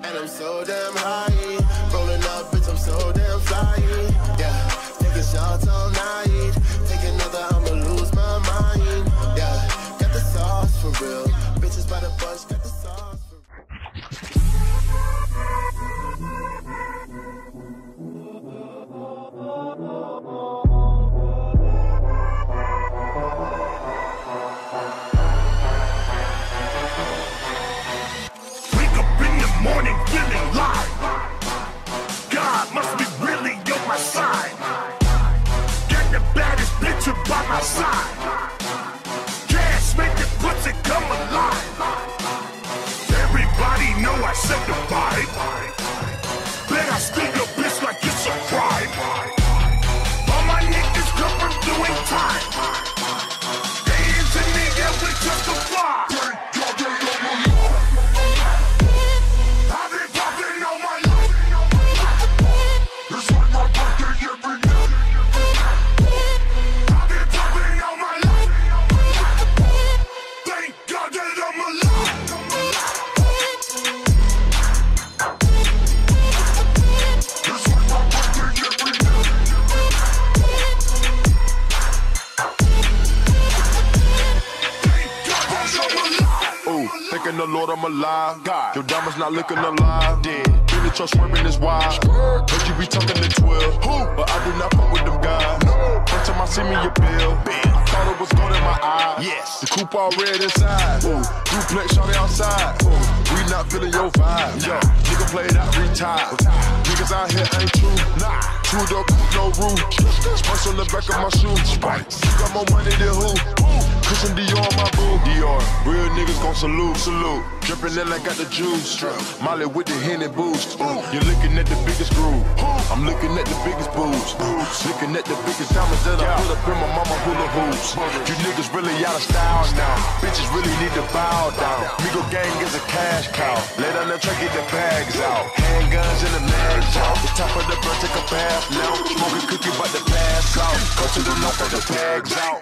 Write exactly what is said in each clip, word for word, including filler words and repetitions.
And I'm so damn high. Rolling up, bitch, I'm so damn fly. Yeah, taking shots all night. Take another, I'ma lose my mind. Yeah, got the sauce for real. Bitches by the bunch, got the sauce for morning feeling live. God must be really on my side. Got the baddest bitch by my side. Cash make the pussy come alive. Everybody know I set the vibe. Bet I stick a bitch like it's a crime. All my niggas come from doing time. Hands in the air, we justify. Thanking the Lord I'm alive. God. Your diamonds not looking alive. Dead. Really trust swerving is wild. Heard you be talking to twelve. Who? But I do not fuck with them guys. No. First time I see me, you bill. Thought it was gold in my eye. Yes. The coupe all red inside. Ooh. Duplex shawty outside. Ooh. We not feeling your vibe. Nah. Yo, nigga played out, retired. Niggas out here ain't true. Nah. Two door, no roof. Spice on the back of my shoe. Spice. You got more money than who? Cushion Dior on my boo. Dior. Real niggas gon' salute, salute. Drippin' in, I got the juice. Molly with the Henny boost. You're looking at the biggest groove. I'm looking at the biggest boobs. Looking at the biggest diamonds that I put up in my mama hula hoops. You niggas really out of style now. Bitches really need to bow down. Migo gang is a cash cow. Lay down the truck, get the bags out. Handguns in the mags out. The top of the bird, take a bath now. Smoking cookie, but the pass out. Go to the north, got the bags out.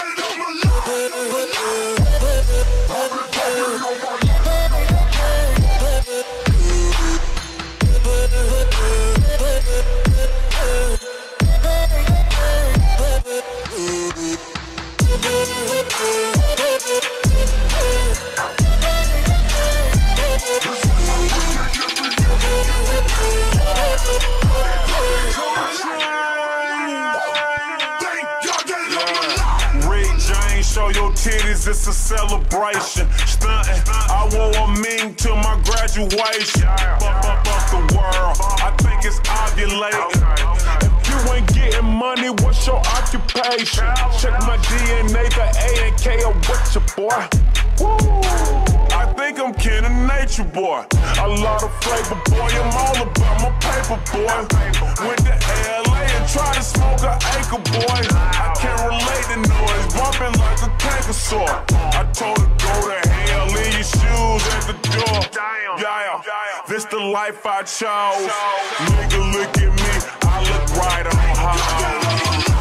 Show your titties, it's a celebration. Stuntin', I wore a ming to my graduation. Fuck, fuck, fuck the world, I think it's ovulating. If you ain't getting money, what's your occupation? Check my D N A, the A and K, or what's your boy? Woo! I think I'm kin of nature, boy. A lot of flavor, boy, I'm all about my paper, boy. Went to L A and tried to smoke an acre, boy. I can't relate to noise, bumping like a canker sore. I told her go to hell, leave your shoes at the door. Yeah, this the life I chose. Nigga, look at me, I look right on high.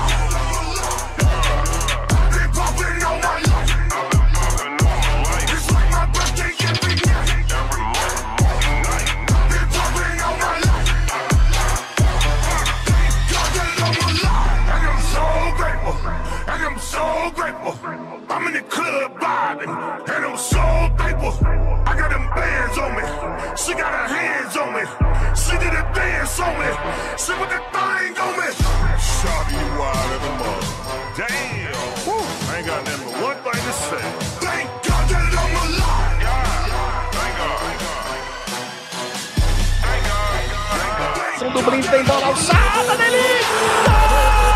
I'm in the club vibing, and I'm so thankful. I got them bands on me, she got her hands on me. She did a dance on me, she put the thing on me. Shawty, you wild as a mother. Damn, woo. I ain't got nothing but one thing to say. Thank God that I'm alive. Yeah, thank God. Thank God. Thank God. Som do Brinde vem bola alçada, delícia!